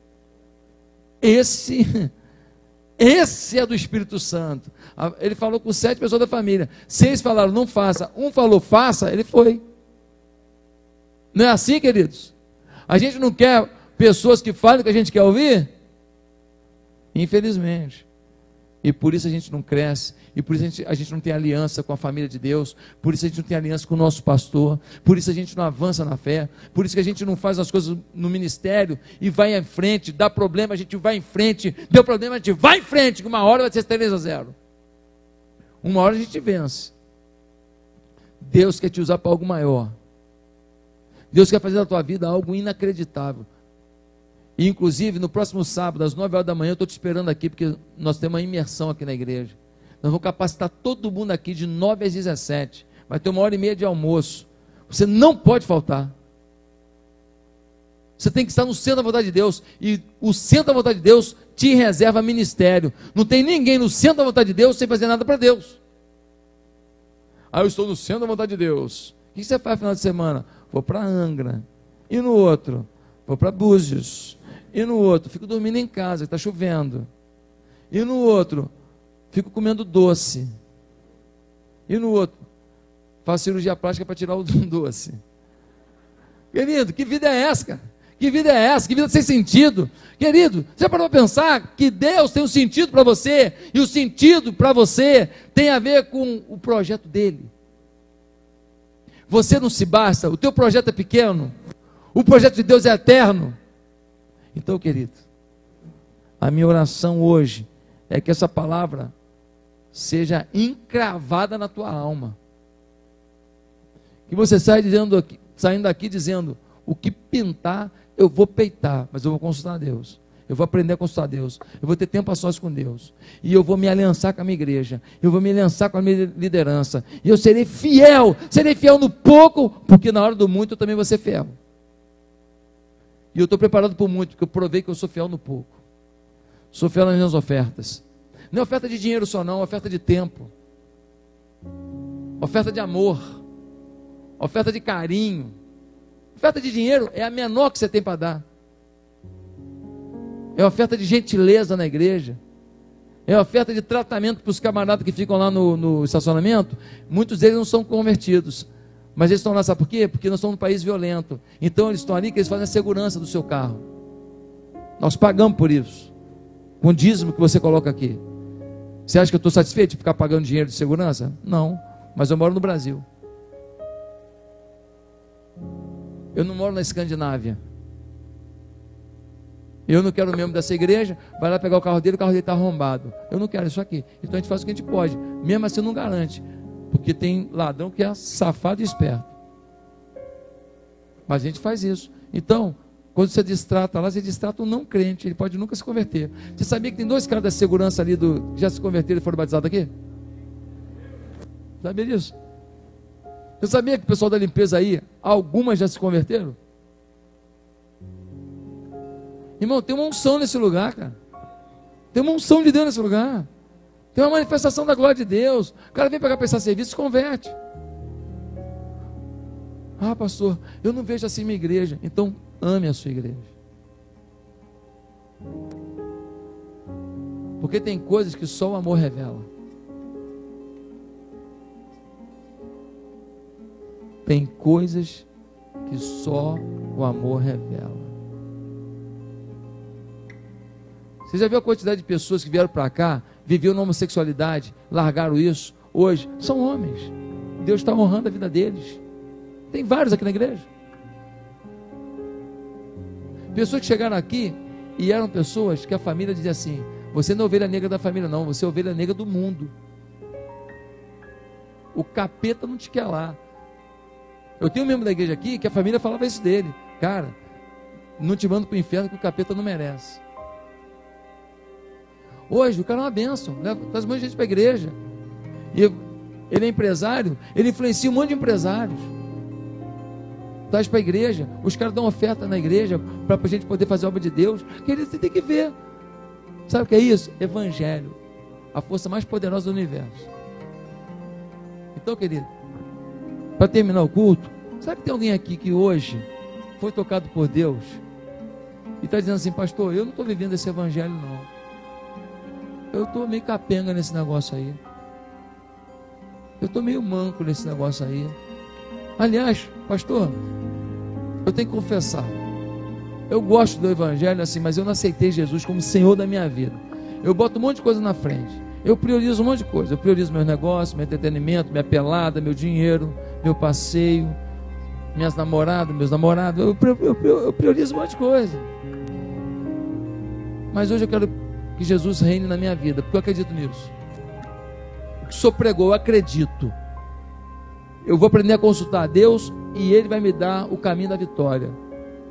Esse... Esse é do Espírito Santo. Ele falou com sete pessoas da família. Seis falaram não faça. Um falou faça, ele foi. Não é assim, queridos? A gente não quer pessoas que falem o que a gente quer ouvir? Infelizmente. E por isso a gente não cresce, e por isso a gente, a gente não tem aliança com a família de Deus, por isso a gente não tem aliança com o nosso pastor, por isso a gente não avança na fé, por isso que a gente não faz as coisas no ministério e vai em frente. Dá problema, a gente vai em frente. Deu problema, a gente vai em frente, que uma hora vai ser três a zero. Uma hora a gente vence. Deus quer te usar para algo maior. Deus quer fazer da tua vida algo inacreditável. E inclusive no próximo sábado, às nove horas da manhã, eu estou te esperando aqui, porque nós temos uma imersão aqui na igreja. Nós vamos capacitar todo mundo aqui de nove às dezessete. Vai ter uma hora e meia de almoço. Você não pode faltar. Você tem que estar no centro da vontade de Deus. E o centro da vontade de Deus te reserva ministério. Não tem ninguém no centro da vontade de Deus sem fazer nada para Deus. Ah, eu estou no centro da vontade de Deus. O que você faz no final de semana? Vou para Angra. E no outro? Vou para Búzios. E no outro? Fico dormindo em casa, está chovendo. E no outro? Fico comendo doce. E no outro? Faço cirurgia plástica para tirar o doce. Querido, que vida é essa, cara? Que vida é essa? Que vida sem sentido? Querido, você já parou para pensar que Deus tem um sentido para você, e o sentido para você tem a ver com o projeto dele. Você não se basta, o teu projeto é pequeno, o projeto de Deus é eterno. Então, querido, a minha oração hoje é que essa palavra seja encravada na tua alma. Que você saia dizendo aqui, saindo daqui dizendo: o que pintar, eu vou peitar, mas eu vou consultar a Deus. Eu vou aprender a consultar a Deus. Eu vou ter tempo a sós com Deus. E eu vou me aliançar com a minha igreja. Eu vou me aliançar com a minha liderança. E eu serei fiel. Serei fiel no pouco, porque na hora do muito eu também vou ser fiel. E eu estou preparado por muito, porque eu provei que eu sou fiel no pouco. Sou fiel nas minhas ofertas. Não é oferta de dinheiro só não, é oferta de tempo. Oferta de amor. Oferta de carinho. Oferta de dinheiro é a menor que você tem para dar. É oferta de gentileza na igreja. É oferta de tratamento para os camaradas que ficam lá no, no estacionamento. Muitos deles não são convertidos. Mas eles estão lá, sabe por quê? Porque nós estamos num país violento. Então eles estão ali que eles fazem a segurança do seu carro. Nós pagamos por isso. Com o dízimo que você coloca aqui. Você acha que eu estou satisfeito de ficar pagando dinheiro de segurança? Não. Mas eu moro no Brasil. Eu não moro na Escandinávia. Eu não quero o membro dessa igreja, vai lá pegar o carro dele, o carro dele está arrombado. Eu não quero isso aqui. Então a gente faz o que a gente pode. Mesmo assim não garante. Porque tem ladrão que é safado e esperto. Mas a gente faz isso. Então, quando você distrata lá, você distrata um não crente. Ele pode nunca se converter. Você sabia que tem dois caras da segurança ali do, que já se converteram e foram batizados aqui? Sabia disso? Você sabia que o pessoal da limpeza aí, algumas já se converteram? Irmão, tem uma unção nesse lugar, cara. Tem uma unção de Deus nesse lugar. Tem uma manifestação da glória de Deus. O cara vem para cá prestar serviço e se converte. Ah, pastor, eu não vejo assim minha igreja. Então, ame a sua igreja. Porque tem coisas que só o amor revela. Tem coisas que só o amor revela. Você já viu a quantidade de pessoas que vieram para cá, viviam na homossexualidade, largaram isso, hoje são homens. Deus está honrando a vida deles. Tem vários aqui na igreja. Pessoas que chegaram aqui e eram pessoas que a família dizia assim: você não é ovelha negra da família não, você é ovelha negra do mundo. O capeta não te quer lá. Eu tenho um membro da igreja aqui que a família falava isso dele: cara, não te mando para o inferno que o capeta não merece. Hoje o cara é uma bênção, né? Traz um monte de gente para a igreja. E ele é empresário, ele influencia um monte de empresários. Traz para a igreja, os caras dão oferta na igreja para a gente poder fazer a obra de Deus. Querido, você tem que ver. Sabe o que é isso? Evangelho, a força mais poderosa do universo. Então, querido, para terminar o culto, sabe que tem alguém aqui que hoje foi tocado por Deus e está dizendo assim: pastor, eu não estou vivendo esse evangelho não, eu estou meio capenga nesse negócio aí, eu estou meio manco nesse negócio aí. Aliás, pastor, eu tenho que confessar, eu gosto do evangelho assim, mas eu não aceitei Jesus como Senhor da minha vida. Eu boto um monte de coisa na frente, eu priorizo um monte de coisa, eu priorizo meus negócios, meu entretenimento, minha pelada, meu dinheiro, meu passeio, minhas namoradas, meus namorados, eu, eu, eu, eu priorizo um monte de coisa. Mas hoje eu quero que Jesus reine na minha vida, porque eu acredito nisso. O que o Senhor pregou, eu acredito. Eu vou aprender a consultar a Deus e Ele vai me dar o caminho da vitória.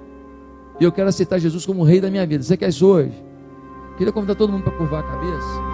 E eu quero aceitar Jesus como Rei da minha vida. Você quer isso hoje? Queria convidar todo mundo para curvar a cabeça.